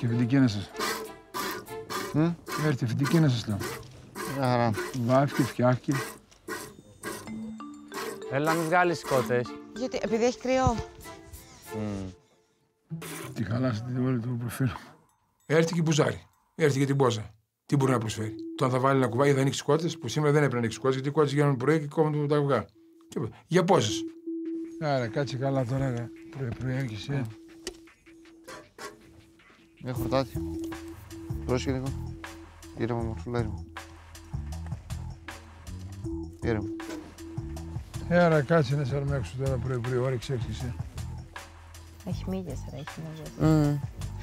Έρχεται φοιτική να σας. Έρχεται φοιτική να σας λέω. Βάφηκε, φτιάχηκε. Έλα, μην βγάλεις κότες. Γιατί, επειδή έχει κρυό. Τι χαλάσατε όλη το προφίλ. Έρχεται και μπουζάρι. Έρχεται και την πόζα. Τι μπορεί να προσφέρει. Το αν θα βάλει ένα κουβάκι, θα ανοίξει κότες, που σήμερα δεν έπρεπε να ανοίξει κότες, γιατί οι κότες γίνανε πρωί και κόβουν τα αυγά. Για πόσες. Άρα, κάτσε καλά τώρα, πρωί έρχεσαι. Μια χορτάτη. Πρόσεχε λίγο. Ήρεμα, μορφούλα, ήρεμα. Ήρεμα. Άρα, κάτσε να σε αρμέξω τώρα πρωί, όρεξη έρχεσαι. Έχει μύγες, ρε, έχει μύγες.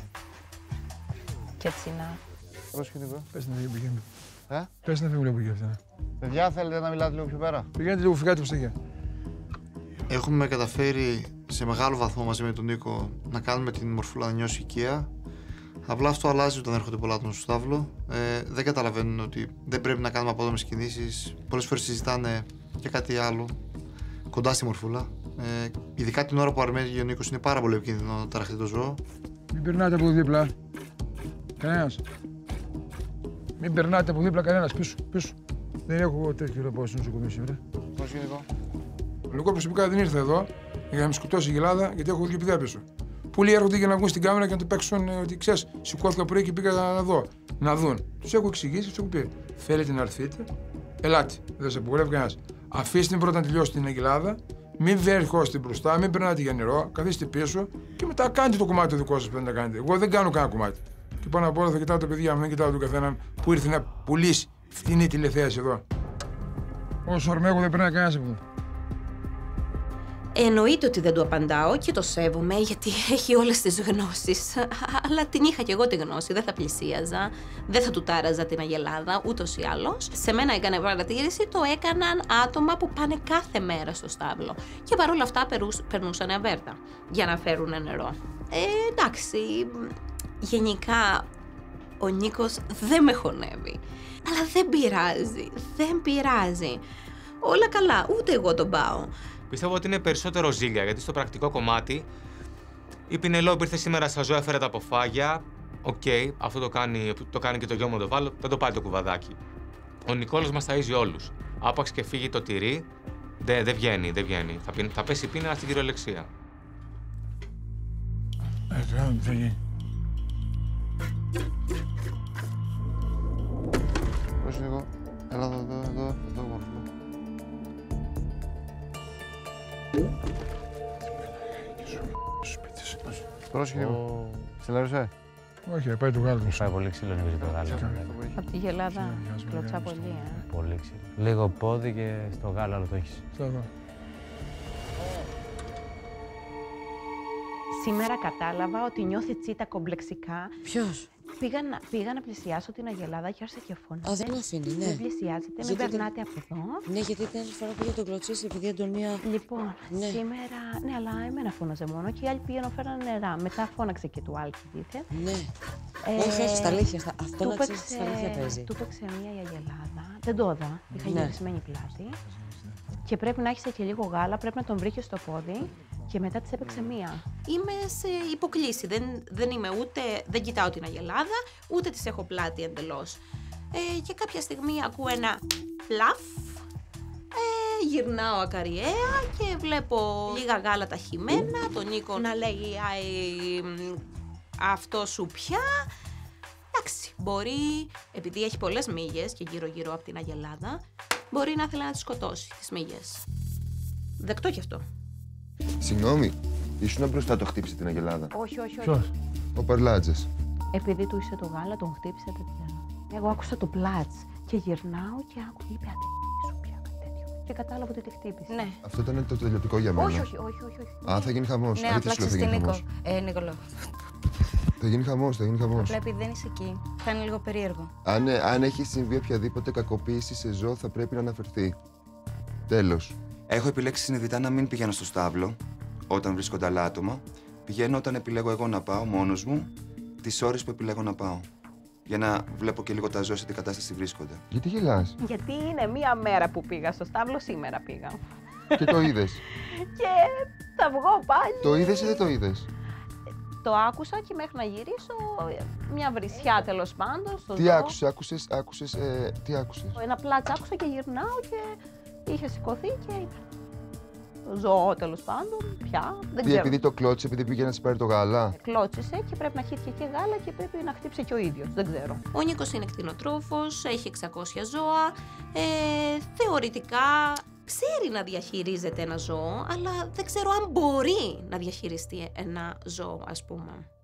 Και τσινά. Πρόσεχε λίγο. Πες να φύγει, πηγαίνει. Πες να φύγει λίγο από αυτά. Παιδιά, θέλετε να μιλάτε λίγο πιο πέρα. Πηγαίνετε λίγο, φυγάτε προς τα εκεί. Έχουμε καταφέρει σε μεγάλο βαθμό μαζί με τον Νίκο να κάνουμε την μορφούλα να νιώσει οικία. Απλά αυτό αλλάζει όταν έρχονται πολλά άτομα στο στάβλο. Δεν καταλαβαίνουν ότι δεν πρέπει να κάνουμε απότομες κινήσεις. Πολλές φορές συζητάνε για κάτι άλλο κοντά στη μορφούλα. Ειδικά την ώρα που αρμέγει ο Νίκος είναι πάρα πολύ επικίνδυνο να ταραχτεί το ζώο. Μην περνάτε από δίπλα. Κανένας. Μην περνάτε από δίπλα κανένας. Πίσω. Δεν έχω τέτοιο ρεπό στο νοσοκομείο σήμερα. Πώς γίνεται εγώ. Εγώ προσωπικά δεν ήρθα εδώ για να με σκοτώσει η γελάδα, γιατί έχω δύο παιδιά πίσω. Πολλοί έρχονται για να βγουν στην κάμερα και να το παίξουν ότι ξέρεις, σηκώθηκα πρωί και πήγα να δω. Να δουν. Τους έχω εξηγήσει, τους έχω πει: θέλετε να έρθετε, ελάτε. Δεν σε απογορεύει κανένας. Αφήστε την πρώτα να τελειώσει την αγελάδα, μην βέρχεστε μπροστά, μην περνάτε για νερό, καθίστε πίσω και μετά κάντε το κομμάτι το δικό σας που θέλετε να κάνετε. Εγώ δεν κάνω κανένα κομμάτι. Και πάνω απ' όλα θα κοιτάω τα παιδιά μου, δεν κοιτάω τον καθένα που ήρθε να πουλήσει φτηνή τηλεθέαση εδώ. Όσο αρμέγω δεν περνάει κανένας από εδώ. Εννοείται ότι δεν του απαντάω και το σέβομαι γιατί έχει όλες τις γνώσεις. Αλλά την είχα κι εγώ τη γνώση, δεν θα πλησίαζα, δεν θα του τάραζα την αγελάδα, ούτως ή άλλως. Σε μένα έκανε παρατήρηση, το έκαναν άτομα που πάνε κάθε μέρα στο στάβλο. Και παρόλα αυτά περνούσαν αβέρτα για να φέρουν νερό. Εντάξει, γενικά ο Νίκος δεν με χωνεύει. Αλλά δεν πειράζει. Όλα καλά, ούτε εγώ τον πάω. Πιστεύω ότι είναι περισσότερο ζήλια, γιατί στο πρακτικό κομμάτι η Πινελόπη ήρθε σήμερα στα ζώα, έφερε τα αποφάγια. Οκ, αυτό το κάνει και το γιο μου το βάλω, δεν το πάρει το κουβαδάκι. Ο Νικόλος μας ταΐζει όλους. Άπαξ και φύγει το τυρί, δεν βγαίνει. Θα πέσει η πίνα στην κυριολεξία. Θα γίνει. Πρόσεχε λίγο. Έλα εδώ, μορφούλα. Πρόσεχε λίγο. Ξελάρωσε. Όχι, πάει το γάλα. Πάει πολύ ξύλο νομίζω το γάλα. Από τη γελάδα κλωτσά πολύ, Πολύ ξύλο. Λίγο πόδι και στο γάλα το έχεις. Σήμερα κατάλαβα ότι νιώθει τσίτα κομπλεξικά. Ποιος? Πήγα να πλησιάσω την αγελάδα και άρχισε και φώναζε. Α, δεν αφήνει, ναι. Δεν πλησιάζετε, μην περνάτε από εδώ. Ναι, γιατί την άλλη φορά πήγε τον κλωτσίσει επειδή η Αντωνία. Λοιπόν, σήμερα. Ναι, αλλά εμένα φώναζε μόνο και οι άλλοι πήγαιναν φέραν νερά. Μετά φώναξε και του Άλκη, δίθε. Ναι. Όχι, στα αλήθεια. Αυτό να ξέρεις στα αλήθεια παίζει. Του παίξε μία η αγελάδα. Δεν το είδα. Είχα γυρισμένη πλάτη. Και πρέπει να έχει και λίγο γάλα, πρέπει να τον βρήκε στο πόδι. Και μετά της έπαιξε μία. Είμαι σε υποκλήση. Δεν είμαι δεν κοιτάω την αγελάδα, ούτε της έχω πλάτη εντελώς. Και κάποια στιγμή ακούω ένα πλαφ. Γυρνάω ακαριέα και βλέπω λίγα γάλα ταχυμένα, τον Νίκο να λέει αυτό σου πια. Εντάξει, μπορεί, επειδή έχει πολλές μύγες και γύρω-γύρω από την αγελάδα, μπορεί να ήθελε να τις σκοτώσει, τις μύγες. Δεκτό κι αυτό. Συγγνώμη, ήσουν μπροστά το χτύπησε την αγελάδα. Όχι. Ποιος? Ο Παρλάτζες. Επειδή του είσαι το γάλα, τον χτύπησε τέτοια. Εγώ άκουσα το πλάτς και γυρνάω και είπε σου πια κάτι τέτοιο. Και κατάλαβα ότι τη χτύπησε. Ναι. Αυτό ήταν το τελειωτικό για μένα. Όχι. Α, θα γίνει χαμός. Ναι, απλά ξέρεις τι, Νίκολο. Θα γίνει χαμός. Βλέπει δεν είσαι εκεί. Θα είναι λίγο περίεργο. Αν έχει συμβεί οποιαδήποτε κακοποίηση σε ζώο, θα πρέπει να αναφερθεί. Τέλος. Έχω επιλέξει συνειδητά να μην πηγαίνω στο στάβλο όταν βρίσκονται άλλα άτομα. Πηγαίνω όταν επιλέγω εγώ να πάω μόνος μου, τις ώρες που επιλέγω να πάω. Για να βλέπω και λίγο τα ζώα σε τι κατάσταση βρίσκονται. Γιατί γελάς? Γιατί είναι μία μέρα που πήγα στο στάβλο, σήμερα πήγα. Και το είδες? Και θα βγω πάλι. Το είδες ή δεν το είδες? το άκουσα και μέχρι να γυρίσω, μια βρισιά τέλος πάντων. Στο Τι ζώο. άκουσες, τι άκουσες? Ένα πλάτς άκουσα και γυρνάω και είχε σηκωθεί και ήταν. Το ζώο τέλος πάντων, πια, δεν ξέρω. Επειδή το κλώτσισε, επειδή πήγε να της πάρει το γάλα. Κλώτσισε και πρέπει να χύθηκε και γάλα και πρέπει να χτύψει και ο ίδιος, δεν ξέρω. Ο Νίκος είναι κτηνοτρόφος, έχει 600 ζώα, θεωρητικά ξέρει να διαχειρίζεται ένα ζώο, αλλά δεν ξέρω αν μπορεί να διαχειριστεί ένα ζώο, ας πούμε.